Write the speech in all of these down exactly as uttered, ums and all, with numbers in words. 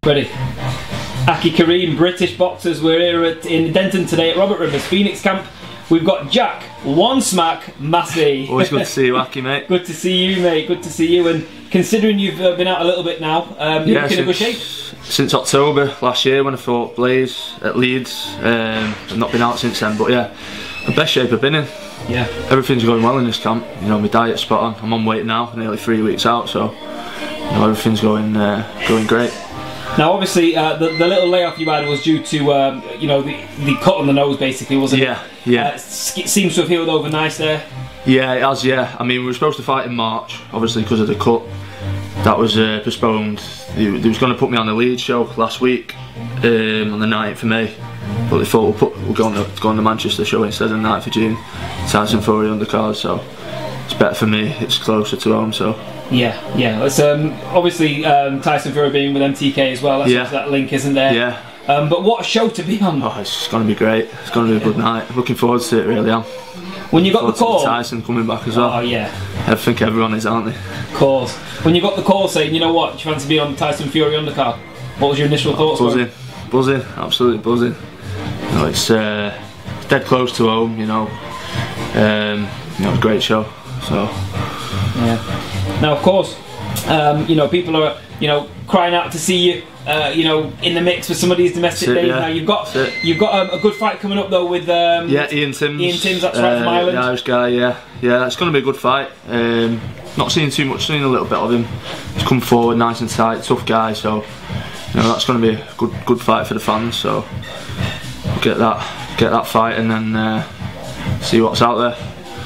Ready? Aki Kareem, British boxers. We're here at, in Denton today at Robert Rivers Phoenix Camp. We've got Jack, one smack, Massey. Always good to see you, Aki, mate. Good to see you, mate. Good to see you. And considering you've uh, been out a little bit now, um, you're yeah, looking in good shape. Since October last year when I fought Blaze at Leeds. Um, I've not been out since then, but yeah, the best shape I've been in. Yeah. Everything's going well in this camp. You know, my diet's spot on. I'm on weight now, nearly three weeks out, so you know, everything's going uh, going great. Now, obviously, uh, the, the little layoff you had was due to, um, you know, the, the cut on the nose, basically, wasn't yeah, it? Yeah, yeah. Uh, it seems to have healed over nice there. Yeah, it has, yeah. I mean, we were supposed to fight in March, obviously, because of the cut. That was uh, postponed. They, they was going to put me on the Leeds show last week, um, on the ninth of May. But they thought we'll, put, we'll go, on the, go on the Manchester show instead of the ninth of June. Tyson Fury undercard, so it's better for me. It's closer to home, so. Yeah, yeah. It's um, obviously um, Tyson Fury being with M T K as well. That's yeah. that link, isn't there? Yeah. Um, but what a show to be on! Oh, it's going to be great. It's going to be a good night. Looking forward to it, really. Am. When you got the call, Tyson coming back as well. Oh yeah. I think everyone is, aren't they? Of course. When you got the call saying, you know what, do you fancy being on Tyson Fury undercard? What was your initial thoughts? Buzzing, buzzing, absolutely buzzing. You know, it's, uh, it's dead close to home. You know, um, you know, it's a great show. So. Yeah. Now, of course, um, you know, people are, you know, crying out to see you. Uh, you know, in the mix for some of these domestic it, days. Yeah. Now you've got you've got um, a good fight coming up though with um, yeah Ian Timms. Ian Timms, that's right, uh, from Ireland. The Irish guy, yeah, yeah. It's going to be a good fight. Um, not seeing too much, seeing a little bit of him. He's come forward, nice and tight, tough guy. So you know that's going to be a good good fight for the fans. So we'll get that get that fight and then uh, see what's out there.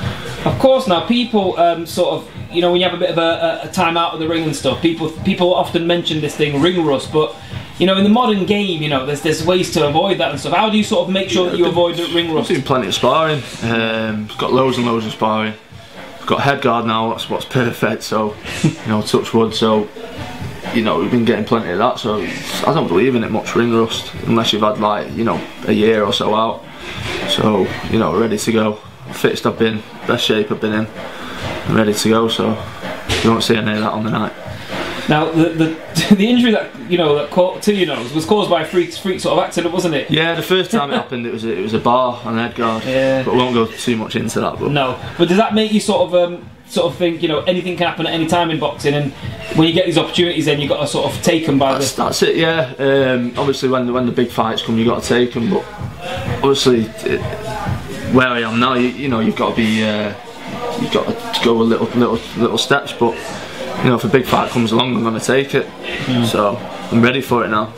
Of course, now people um, sort of. You know, when you have a bit of a, a time out of the ring and stuff, people people often mention this thing, ring rust, but you know, in the modern game, you know, there's there's ways to avoid that and stuff. How do you sort of make sure yeah, that you avoid the ring rust? I've doing plenty of sparring. Um, got loads and loads of sparring. I've got head guard now. That's what's perfect. So, you know, touch wood. So, you know, we've been getting plenty of that. So, I don't believe in it much ring rust unless you've had like you know a year or so out. So, you know, ready to go. Fittest I've been, best shape I've been in. I'm ready to go, so you won't see any of that on the night. Now, the the, the injury that you know that caught to your nose was caused by a freak freak sort of accident, wasn't it? Yeah, the first time it happened, it was a, it was a bar on the head guard. Yeah. But we won't go too much into that. But no, but does that make you sort of um, sort of think you know anything can happen at any time in boxing, and when you get these opportunities, then you got to sort of take them by that's, the. That's it. Yeah. Um, obviously, when the, when the big fights come, you got to take them. But obviously, it, where I am now, you, you know, you've got to be. Uh, You've got to go with little, little, little steps, but you know, if a big fight comes along, I'm going to take it. Mm. So I'm ready for it now.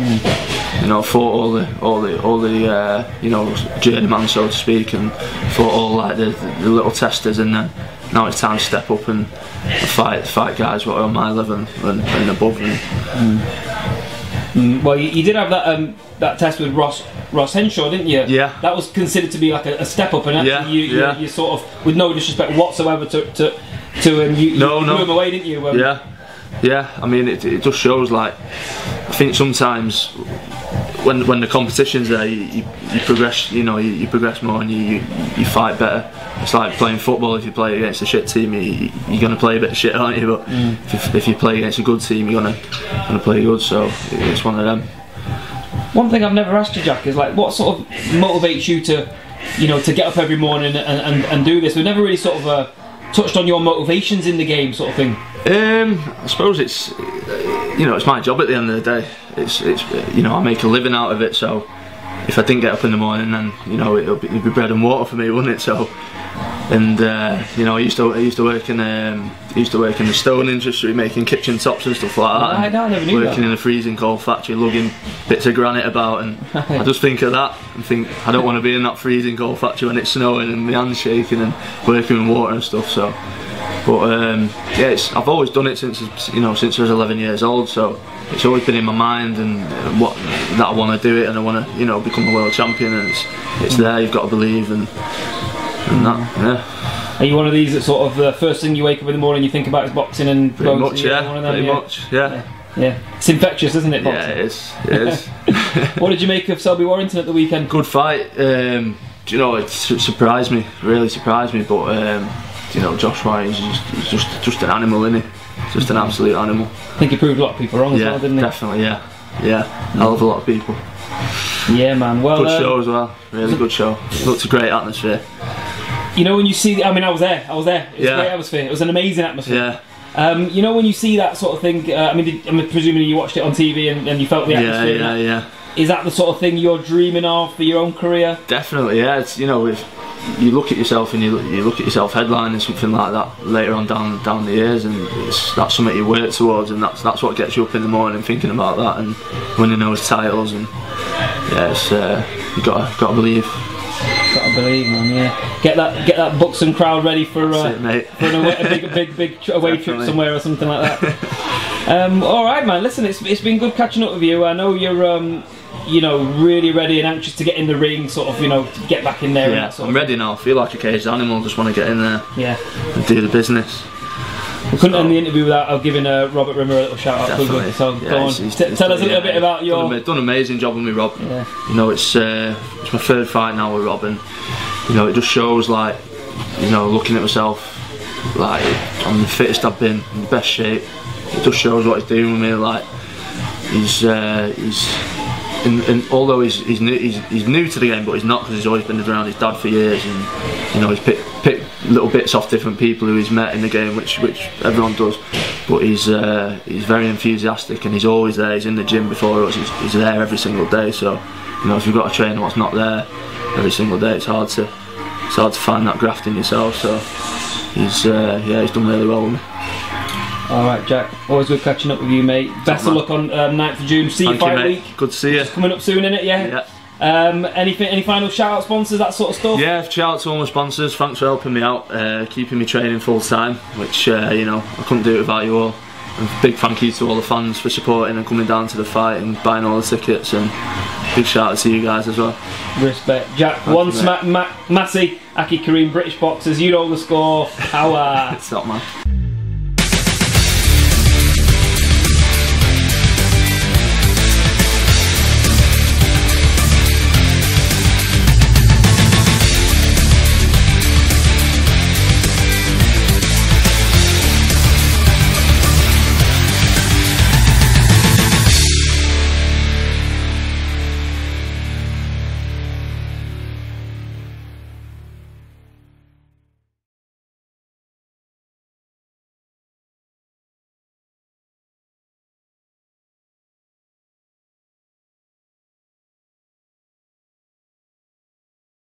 Mm. You know, fought all the, all the, all the, uh, you know, journeyman, so to speak, and fought all like the, the little testers, and then now it's time to step up and fight, fight guys what are on my level and, and, and above. And, mm. Mm, well, you, you did have that um, that test with Ross Ross Henshaw, didn't you? Yeah. That was considered to be like a, a step up, and actually yeah, you, you, yeah. you sort of, with no disrespect whatsoever to to, to um, you, no, you no. blew him away, didn't you? Um, yeah, yeah. I mean, it, it just shows like I think sometimes when when the competition's there, you, you, you progress. You know, you, you progress more and you, you you fight better. It's like playing football. If you play against a shit team, you, you're gonna play a bit of shit, aren't you? But mm. if, if you play against a good team, you're gonna gonna play good. So it's one of them. One thing I've never asked you, Jack, is like what sort of motivates you to, you know, to get up every morning and, and, and do this? We've never really sort of uh, touched on your motivations in the game, sort of thing. Um, I suppose it's, you know, it's my job at the end of the day. It's, it's, you know, I make a living out of it. So if I didn't get up in the morning, then you know it'll be, it'll be bread and water for me, wouldn't it? So, and uh, you know, I used to I used to work in um, I used to work in the stone industry, making kitchen tops and stuff like that. I, I never knew working that. in a freezing cold factory, lugging bits of granite about, and I just think of that and think I don't want to be in that freezing cold factory when it's snowing and my hands shaking and working with water and stuff. So, but um, yeah, it's, I've always done it since you know since I was eleven years old. So it's always been in my mind and what that I want to do it and I want to you know become a world champion, and it's it's there. You've got to believe and and that yeah. Are you one of these that sort of the uh, first thing you wake up in the morning you think about is boxing and pretty much to, yeah, one of them, pretty yeah. much yeah. yeah. Yeah, it's infectious, isn't it? Boxing? Yeah, it is. It is. What did you make of Selby Warrington at the weekend? Good fight. Um, do you know, it surprised me, really surprised me. But um, you know, Josh White is just, he's just just an animal, isn't he? Just an absolute animal. I think he proved a lot of people wrong as yeah, well, didn't he? Definitely, yeah, yeah, hell of a lot of people. Yeah, man. Well, Good um, show as well. Really good show. Looked a great atmosphere. You know when you see, the, I mean, I was there. I was there. It was Yeah. a great atmosphere. It was an amazing atmosphere. Yeah. Um, you know when you see that sort of thing. Uh, I mean, did, I'm presuming you watched it on T V and, and you felt the Yeah, atmosphere. yeah, and that. yeah. Is that the sort of thing you're dreaming of for your own career? Definitely, yeah. It's, you know, if you look at yourself and you look, you look at yourself headlining something like that later on down down the years, and it's, that's something you work towards, and that's that's what gets you up in the morning thinking about that and winning those titles. And yeah, it's uh, you got got to believe. Gotta believe, man. Yeah. Get that get that Buxton crowd ready for uh, That's it, mate. for an away, a big big big tr- away trip Definitely. somewhere or something like that. um, all right, man. Listen, it's it's been good catching up with you. I know you're. Um, you know, really ready and anxious to get in the ring, sort of, you know, to get back in there. and Yeah, that sort I'm of ready now. I feel like a caged animal. Just want to get in there thing. Yeah. and do the business. We couldn't end the interview without uh, giving uh, Robert Rimmer a little shout out. could we? Definitely. So Yeah, go on. he's- he's- T- he's tell us a done- little yeah, bit about done, your. ama- done an amazing job with me, Rob. Yeah. You know, it's uh, it's my third fight now with Rob, and you know, it just shows, like, you know, looking at myself, like, I'm the fittest I've been, in the best shape. It just shows what he's doing with me. Like, he's uh, he's. And, and although he's he's new, he's he's new to the game, but he's not, because he's always been around his dad for years, and you know, he's picked picked little bits off different people who he's met in the game, which which everyone does. But he's uh, he's very enthusiastic, and he's always there. He's in the gym before us. He's, he's there every single day. So you know, if you've got a trainer what's not there every single day, it's hard to it's hard to find that graft in yourself. So he's uh, yeah, he's done really well with me. Alright, Jack. Always good catching up with you, mate. Best of man. luck on um, ninth of June. See you Thank you, fight mate. week. Good to see you. Coming up soon, innit? Yeah. Yeah. Um, anything? Any final shout out sponsors? That sort of stuff. Yeah, shout out to all my sponsors. Thanks for helping me out, uh, keeping me training full time, which uh, you know, I couldn't do it without you all. And big thank you to all the fans for supporting and coming down to the fight and buying all the tickets. And big shout out to you guys as well. Respect, Jack. Thank One you, smack, ma- Massey, Aki Kareem, British boxers. You know the score. How? Uh, It's up, man.